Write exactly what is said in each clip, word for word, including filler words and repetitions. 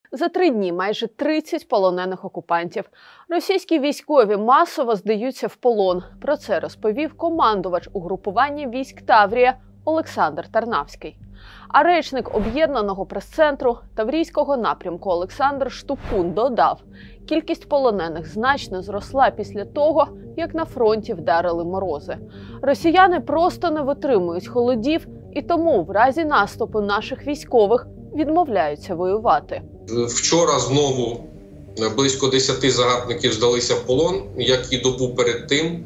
За три дні майже тридцять полонених окупантів. Російські військові масово здаються в полон. Про це розповів командувач угрупування військ Таврія Олександр Тарнавський. А речник об'єднаного прес-центру Таврійського напрямку Олександр Штукун додав, кількість полонених значно зросла після того, як на фронті вдарили морози. Росіяни просто не витримують холодів і тому в разі наступу наших військових відмовляються воювати. Вчора знову близько десяти загарбників здалися в полон, як і добу перед тим.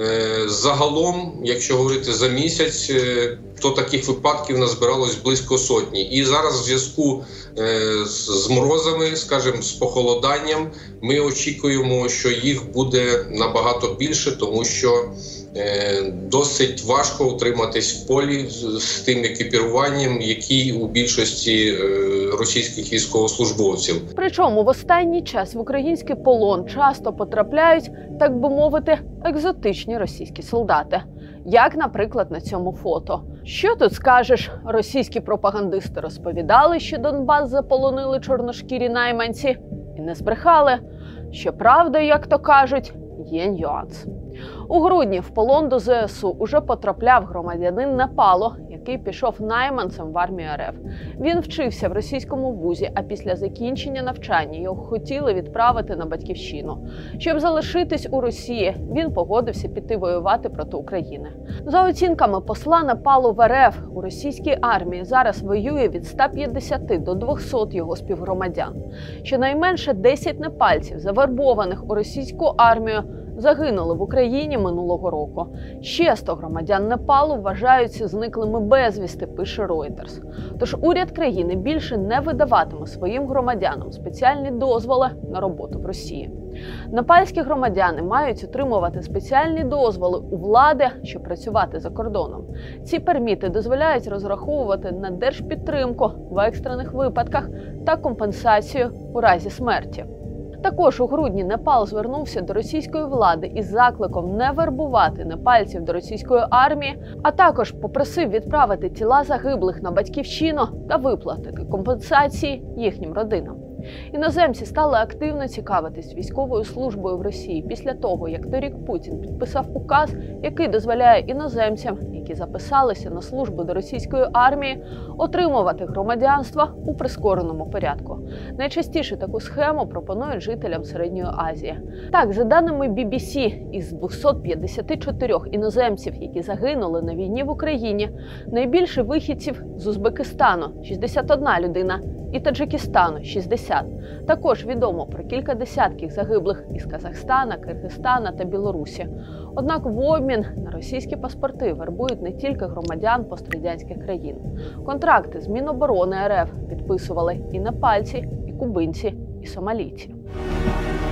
Загалом, якщо говорити за місяць, то таких випадків назбиралось близько сотні. І зараз в зв'язку з морозами, скажімо, з похолоданням, ми очікуємо, що їх буде набагато більше, тому що досить важко утриматись в полі з тим екіпіруванням, які у більшості російських військовослужбовців. Причому в останній час в український полон часто потрапляють, так би мовити, екзотичні російські солдати. Як, наприклад, на цьому фото. Що тут скажеш? Російські пропагандисти розповідали, що Донбас заполонили чорношкірі найманці. І не збрехали. Щоправда, як то кажуть, є нюанс. У грудні в полон до зе ес у уже потрапляв громадянин Непалу, який пішов найманцем в армію ер еф. Він вчився в російському вузі, а після закінчення навчання його хотіли відправити на батьківщину. Щоб залишитись у Росії, він погодився піти воювати проти України. За оцінками посла Непалу в ер еф, у російській армії зараз воює від ста п'ятдесяти до двохсот його співгромадян. Щонайменше десять непальців, завербованих у російську армію, загинули в Україні минулого року. Ще сто громадян Непалу вважаються зниклими безвісти, пише Reuters. Тож уряд країни більше не видаватиме своїм громадянам спеціальні дозволи на роботу в Росії. Непальські громадяни мають отримувати спеціальні дозволи у влади, щоб працювати за кордоном. Ці перміти дозволяють розраховувати на держпідтримку в екстрених випадках та компенсацію у разі смерті. Також у грудні Непал звернувся до російської влади із закликом не вербувати непальців до російської армії, а також попросив відправити тіла загиблих на батьківщину та виплатити компенсації їхнім родинам. Іноземці стали активно цікавитись військовою службою в Росії після того, як торік Путін підписав указ, який дозволяє іноземцям, які записалися на службу до російської армії, отримувати громадянство у прискореному порядку. Найчастіше таку схему пропонують жителям Середньої Азії. Так, за даними бі бі сі, із двохсот п'ятдесяти чотирьох іноземців, які загинули на війні в Україні, найбільше вихідців з Узбекистану – шістдесят одна людина, і Таджикистану – шістдесят. Також відомо про кілька десятків загиблих із Казахстана, Киргизстана та Білорусі. Однак в обмін на російські паспорти вербують не тільки громадян пострадянських країн. Контракти з Міноборони ер еф підписували і непальці, і кубинці, і сомалійці.